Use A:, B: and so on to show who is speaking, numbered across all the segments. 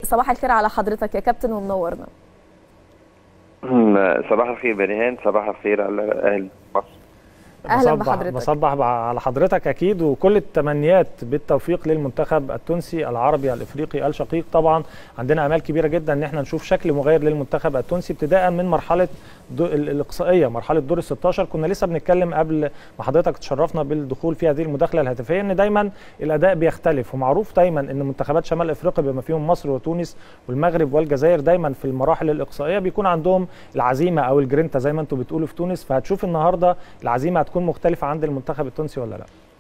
A: صباح الخير على حضرتك يا كابتن ومنورنا.
B: صباح الخير بنيهان، صباح الخير على اهل مصر.
A: اهلا بحضرتك.
C: بصبح على حضرتك اكيد، وكل التمنيات بالتوفيق للمنتخب التونسي العربي الافريقي الشقيق. طبعا عندنا امال كبيره جدا ان احنا نشوف شكل مغاير للمنتخب التونسي ابتداء من مرحله الاقصائيه، مرحله دور ال 16. كنا لسه بنتكلم قبل ما حضرتك تشرفنا بالدخول في هذه المداخله الهاتفيه ان دايما الاداء بيختلف، ومعروف دايما ان منتخبات شمال افريقيا بما فيهم مصر وتونس والمغرب والجزائر دايما في المراحل الاقصائيه بيكون عندهم العزيمه او الجرينتا زي ما انتم بتقولوا في تونس. فهتشوف النهارده العزيمه هتكون مختلفة عند المنتخب التونسي ولا لا؟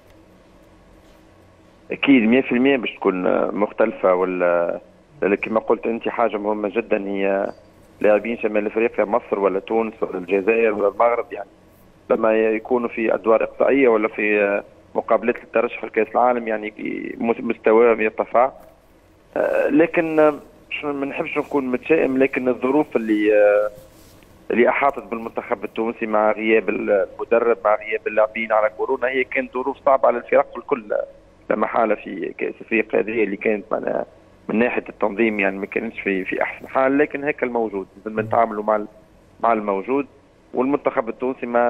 B: أكيد 100% باش تكون مختلفة، ولا كما قلت أنت حاجة مهمة جدا هي لاعبين شمال أفريقيا مصر ولا تونس ولا الجزائر ولا المغرب، يعني لما يكونوا في أدوار إقصائية ولا في مقابلات الترشح لكأس العالم يعني مستواهم يرتفع. لكن ما نحبش نكون متشائم، لكن الظروف اللي احاطت بالمنتخب التونسي مع غياب المدرب مع غياب اللاعبين على كورونا هي كانت ظروف صعبه على الفرق الكل، لا محاله في كاس افريقيا هذه اللي كانت من ناحيه التنظيم يعني ما كانتش في احسن حال، لكن هيك الموجود لازم نتعاملوا مع الموجود. والمنتخب التونسي ما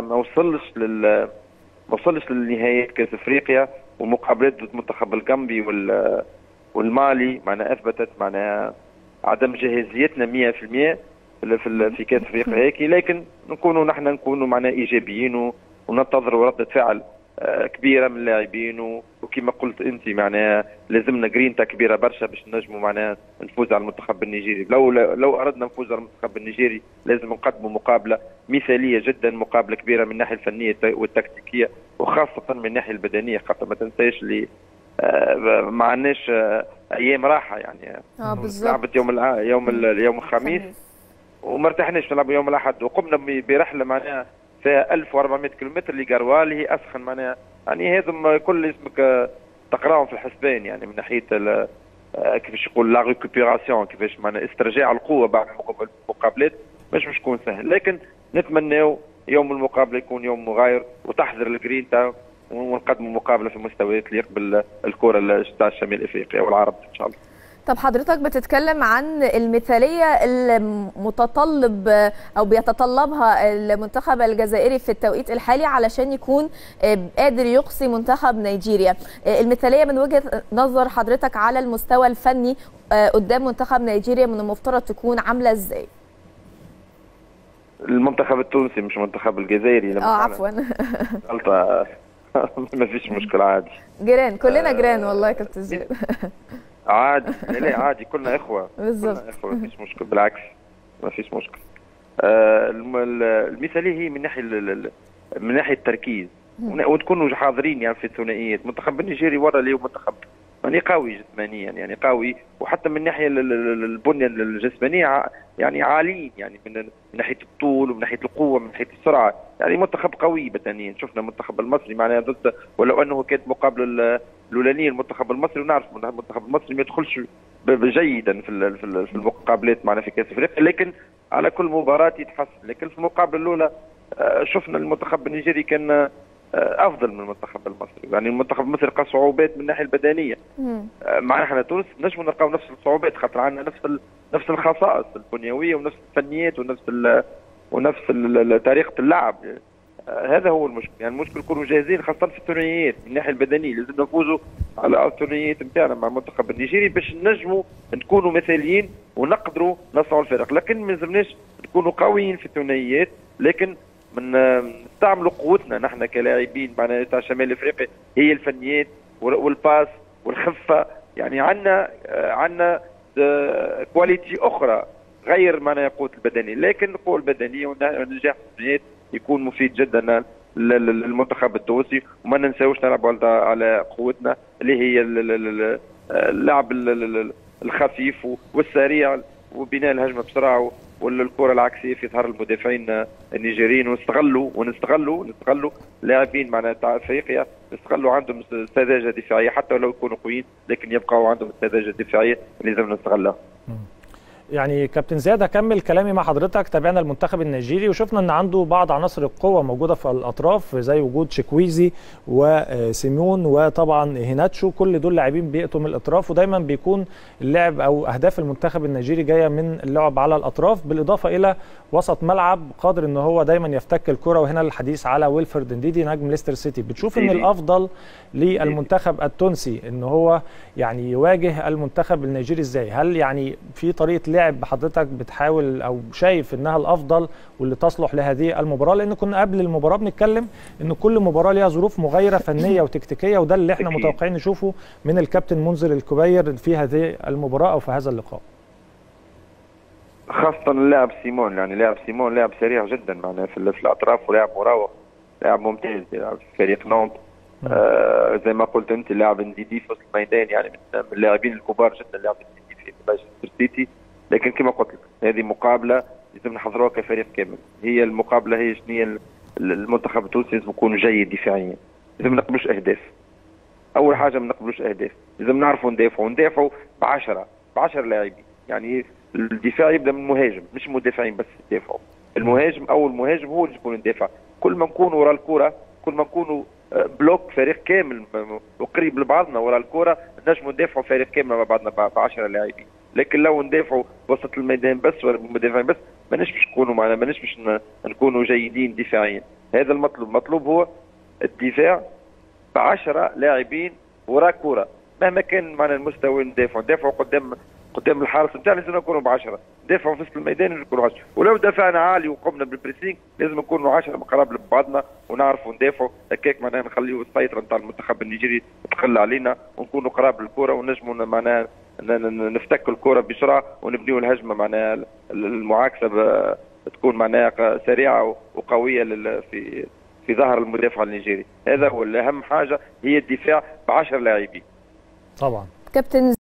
B: وصلش للنهايه كاس افريقيا، ومقابلات ضد منتخب الغامبي والمالي معناها اثبتت معناها عدم جاهزيتنا 100% في كاس افريقيا هيك، لكن نكونوا معنا ايجابيين وننتظروا ردة فعل كبيره من اللاعبين، وكما قلت انت معناها لازمنا جرينتا كبيره برشا باش نجموا معناها نفوز على المنتخب النيجيري. لو اردنا نفوز على المنتخب النيجيري لازم نقدموا مقابله مثاليه جدا، مقابله كبيره من الناحيه الفنيه والتكتيكيه وخاصه من الناحيه البدنيه، خاطر ما تنساش اللي ما عندناش ايام راحه يعني.
A: بالظبط.
B: لعبت يوم الخميس وما ارتحناش نلعب يوم الاحد، وقمنا برحله معناها فيها 1400 كيلومتر لغروه اللي هي اسخن معناها، يعني هذم كل اسمك تقراهم في الحسبان، يعني من ناحيه كيفاش يقول لا ريكوبيراسيون، كيفاش معناها استرجاع القوه بعد المقابلات مش تكون سهل، لكن نتمناو يوم المقابله يكون يوم مغاير وتحضر الجرينتا ونقدموا مقابله في مستويات تليق بالكره تاع شمال افريقيا والعرب ان شاء الله.
A: طب حضرتك بتتكلم عن المثالية المتطلب أو بيتطلبها المنتخب الجزائري في التوقيت الحالي علشان يكون قادر يقصي منتخب نيجيريا. المثالية من وجهة نظر حضرتك على المستوى الفني قدام منتخب نيجيريا من المفترض تكون عاملة ازاي؟
B: المنتخب التونسي مش المنتخب الجزائري.
A: عفوا
B: غلطة. ما فيش مشكلة، عادي.
A: جيران، كلنا جيران والله يا كابتن زياد.
B: عادي، لا عادي، كلنا اخوه.
A: بالظبط.
B: كلنا اخوه، ما فيش مشكله، بالعكس ما فيش مشكله. المثاليه هي من ناحيه التركيز وتكونوا حاضرين يعني في الثنائيات. المنتخب النيجيري ورا اللي هو منتخب يعني قوي جسمانيا، يعني قوي، وحتى من ناحيه البنيه الجسمانيه يعني عاليين، يعني من ناحيه الطول ومن ناحيه القوه من ناحيه السرعه، يعني منتخب قوي بدنيا. شفنا المنتخب المصري معناها ضد، ولو انه كانت مقابله الاولانيه المنتخب المصري، ونعرف المنتخب المصري ما يدخلش جيدا في المقابلات معنا في كاس افريقيا، لكن على كل مباراه يتحسن. لكن في المقابله الاولى شفنا المنتخب النيجيري كان افضل من المنتخب المصري، يعني المنتخب المصري لقى صعوبات من الناحيه البدنيه. معنا احنا تونس نجموا نلقاو نفس الصعوبات، خاطر عندنا نفس الخصائص البنيويه ونفس الفنيات ونفس طريقه اللعب. هذا هو المشكل، يعني المشكل نكونوا جاهزين خاصه في الثنائيات من الناحيه البدنيه، لازم نفوزوا على الثنائيات نتاعنا مع المنتخب النيجيري باش نجموا نكونوا مثاليين ونقدروا نصنعوا الفرق. لكن ما لازمناش نكونوا قويين في الثنائيات، لكن نستعملوا قوتنا نحن كلاعبين معنا تاع شمال افريقيا هي الفنيات والباس والخفه، يعني عندنا كواليتي اخرى غير معناها القوه البدنيه، لكن القوه البدنيه والنجاح في الثنائيات يكون مفيد جدا للمنتخب التونسي. وما ننساوش نلعبوا على قوتنا اللي هي اللعب الخفيف والسريع وبناء الهجمه بسرعه والكره العكسيه في ظهر المدافعين النيجيريين، ونستغلوا لاعبين معنا تاع افريقيا، نستغلوا عندهم سذاجه دفاعيه حتى ولو يكونوا قويين، لكن يبقوا عندهم السذاجه الدفاعيه اللي لازم نستغلها.
C: يعني كابتن زياد هكمل كلامي مع حضرتك. تابعنا المنتخب النيجيري وشفنا ان عنده بعض عناصر القوه موجوده في الاطراف زي وجود شيكويزي وسيمون وطبعا هيناتشو، كل دول لاعبين بيئتوا من الاطراف، ودايما بيكون اللعب او اهداف المنتخب النيجيري جايه من اللعب على الاطراف، بالاضافه الى وسط ملعب قادر ان هو دايما يفتك الكره. وهنا الحديث على ويلفرد نديدي نجم ليستر سيتي. بتشوف ان الافضل للمنتخب التونسي ان هو يعني يواجه المنتخب النيجيري ازاي؟ هل يعني في طريقه لعب حضرتك بتحاول او شايف انها الافضل واللي تصلح لهذه المباراه؟ لان كنا قبل المباراه بنتكلم ان كل مباراه ليها ظروف مغايره فنيه وتكتيكيه، وده اللي احنا متوقعين نشوفه من الكابتن منذر الكبير في هذه المباراه او في هذا اللقاء.
B: خاصة اللاعب سيمون، يعني لاعب سيمون لاعب سريع جدا معناها في الاطراف، ولاعب مراوغ، لاعب ممتاز يلعب في فريق نونت. زي ما قلت انت لاعب نديدي في وسط الميدان، يعني من اللاعبين الكبار جدا لاعب نديدي في مانشستر سيتي. لكن كما قلت لك هذه مقابلة لازم نحضروها كفريق كامل. هي المقابلة هي شنو؟ المنتخب التونسي لازم يكون جيد دفاعيا، لازم ما نقبلوش اهداف. اول حاجة ما نقبلوش اهداف، لازم نعرفوا ندافعوا ب10 لاعبين. يعني الدفاع يبدا من المهاجم، مش المدافعين بس يدافعوا. المهاجم او المهاجم هو اللي يكون يدافع. كل ما نكونوا ورا الكره، كل ما نكونوا بلوك فريق كامل وقريب لبعضنا ورا الكره، نجموا ندافعوا فريق كامل مع بعضنا ب10 لاعبين. لكن لو ندافعوا وسط الميدان بس ولا المدافعين بس، ما نجمش نكونوا معنا، ما نجمش نكونوا جيدين دفاعيا. هذا المطلوب هو الدفاع ب10 لاعبين ورا كره، مهما كان معنا المستوى. ندافعوا قدام الحارس نتاعنا، لازم نكونوا ب10. دافعوا في وسط الميدان نكونوا 10. ولو دافعنا عالي وقمنا بالبريسينغ لازم نكونوا 10 مقرب لبعضنا ونعرفوا ندافعوا. هكاك معناها نخليوا السيطره نتاع المنتخب النيجيري تقل علينا ونكونوا قراب للكره ونجموا معناها نفتك الكره بسرعه ونبنيوا الهجمه معناها المعاكسه تكون معناها سريعه وقويه في ظهر المدافع النيجيري. هذا هو اهم حاجه، هي الدفاع ب10 لاعبين.
C: طبعا
A: كابتن